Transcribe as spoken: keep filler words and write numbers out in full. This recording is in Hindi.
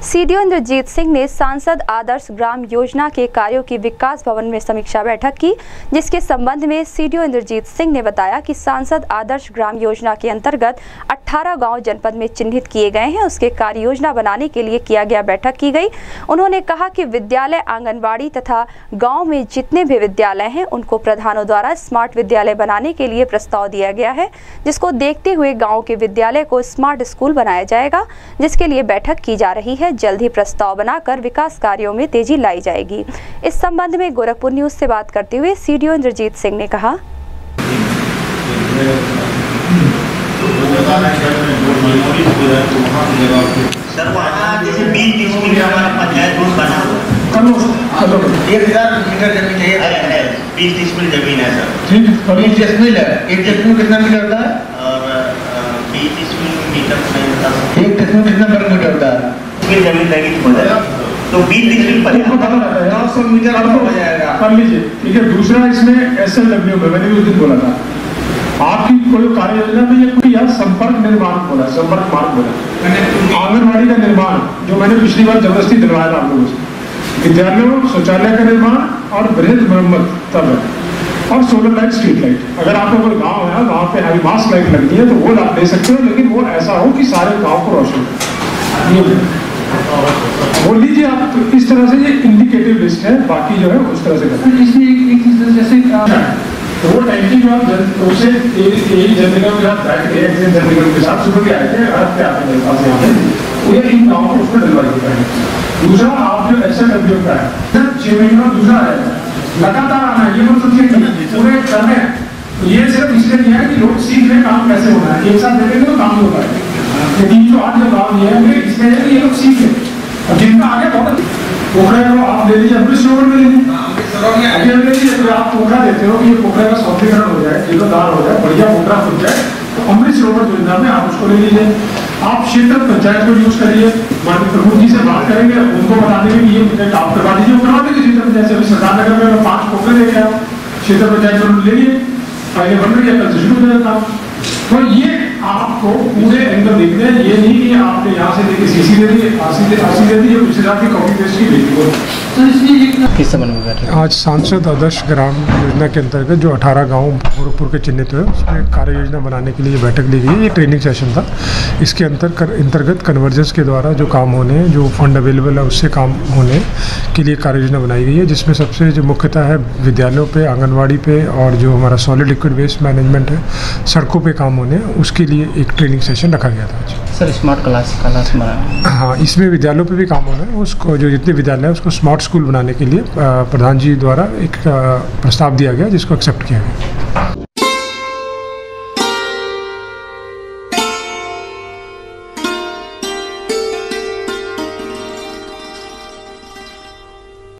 सीडीओ इंद्रजीत सिंह ने सांसद आदर्श ग्राम योजना के कार्यों की विकास भवन में समीक्षा बैठक की, जिसके संबंध में सीडीओ इंद्रजीत सिंह ने बताया कि सांसद आदर्श ग्राम योजना के अंतर्गत अठारह गांव जनपद में चिन्हित किए गए हैं। उसके कार्य योजना बनाने के लिए किया गया बैठक की गई। उन्होंने कहा कि विद्यालय, आंगनबाड़ी तथा गाँव में जितने भी विद्यालय हैं उनको प्रधानों द्वारा स्मार्ट विद्यालय बनाने के लिए प्रस्ताव दिया गया है, जिसको देखते हुए गाँव के विद्यालय को स्मार्ट स्कूल बनाया जाएगा, जिसके लिए बैठक की जा रही है। जल्द ही प्रस्ताव बनाकर विकास कार्यों में तेजी लाई जाएगी। इस संबंध में गोरखपुर न्यूज से बात करते हुए सीडीओ इंद्रजीत सिंह ने कहा, सर वहाँ जैसे बीस बीस मिनट हमारा पंचायत रोड बना हुआ एक हजार मीटर जमीन है, बीस तीस मिनट जमीन है सर। ठीक है, बीस जैसमिल है। एक जैसमिल कितना मीटर होता है? और बीस तीस मीटर नहीं होता। एक जैसमिल कितना वर्ग मीटर होता है? जमीन लगी तो बीस तीस मिनट पर नौ सौ मीटर हो जाएगा। कर लीजिए, ठीक है। दूसरा इसमें एस एल डब्ल्यू में मैंने भी उस दिन बोला था, आपकी कोई कार्य योजना में ये कोई यहाँ संपर्क निर्माण बोला, संपर्क मार्ग बोला, आंगनबाड़ी का निर्माण जो मैंने पिछली बार जबरदस्ती दिलवाया था आप लोगों से, विद्यालयों, शौचालय का निर्माण और बृहद मरम्मत तब है, और सोलर लाइट, स्ट्रीट लाइट। अगर आपका कोई गांव है, गांव पे हाई मास लाइट लगती है तो वो आप ले सकते हो, लेकिन वो ऐसा हो कि सारे गाँव को रोशन हो। बोल लीजिए आप, तो इस तरह से ये इंडिकेटिव लिस्ट है, बाकी जो है उस तरह से करते हैं। इसमें एक चीज जैसे तो वो टैंकी जो आप उसे यही जननिगम के साथ बैठ के जननिगम के साथ सुबह के आए थे, रात के आते हैं पास यहाँ पे, ये इन गाँव को उसको डलवाई देता है। दूसरा आप जो एस एल डब्ल्यू का है, छह महीने में दूसरा है, लगातार आना है, ये मतलब पूरे करने ये सिर्फ इसलिए नहीं है कि लोग सीख रहे काम कैसे होना है, एक साथ देखेंगे तो काम होता है। तीन सौ आठ जो गाँव ये है इसमें है कि ये लोग सीख रहे, और जिनका आगे बहुत पोखरे को आप ले लीजिए, अमृत सरोवर में ले लीजिए, अभी ले लीजिए, तो आप पोखरा देते हो कि ये पोखरे का सौंदर्यीकरण हो जाए, जीर्णोद्धार हो जाए, बढ़िया पोखरा खुल जाए, तो अमृत सरोवर योजना में आप उसको ले लीजिए। आप क्षेत्र पंचायत को यूज करिए, माननीय प्रमुख जी से बात करेंगे, उनको बता देंगे कि ये आप करवा दीजिए, करवा देंगे क्षेत्र पंचायत से। अभी सरदार नगर में पांच पोखरे लेके आओ, क्षेत्र पंचायत को ले लिए, पहले बन रही है, कल से शुरू हो जाएगा। तो ये आपको पूरे एंगल देखते हैं, ये नहीं कि आपने यहाँ से लेके सीसी दे दी, आसी दे आसी दे दी, ये दूसरे की कॉपी पेस्ट की भेजी हो। तो इसलिए किस संबंध में बैठे आज सांसद आदर्श ग्राम योजना के अंतर्गत जो अठारह गांव गोरखपुर के चिन्हित हुए, उसमें कार्य योजना बनाने के लिए बैठक ली गई। ये ट्रेनिंग सेशन था। इसके अंतर अंतर्गत कन्वर्जेंस के द्वारा जो काम होने, जो फंड अवेलेबल है उससे काम होने के लिए कार्य योजना बनाई गई है, जिसमें सबसे जो मुख्यतः है विद्यालयों पे, आंगनबाड़ी पे, और जो हमारा सॉलिड लिक्विड वेस्ट मैनेजमेंट है, सड़कों पे काम होने, उसके लिए एक ट्रेनिंग सेशन रखा गया था आज। सर स्मार्ट क्लास क्लास बनाना, हाँ, इसमें विद्यालयों पे भी काम होना है। उसको जो जितने विद्यालय है उसको स्मार्ट स्कूल बनाने के लिए प्रधान जी द्वारा एक प्रस्ताव दिया गया, जिसको एक्सेप्ट किया गया।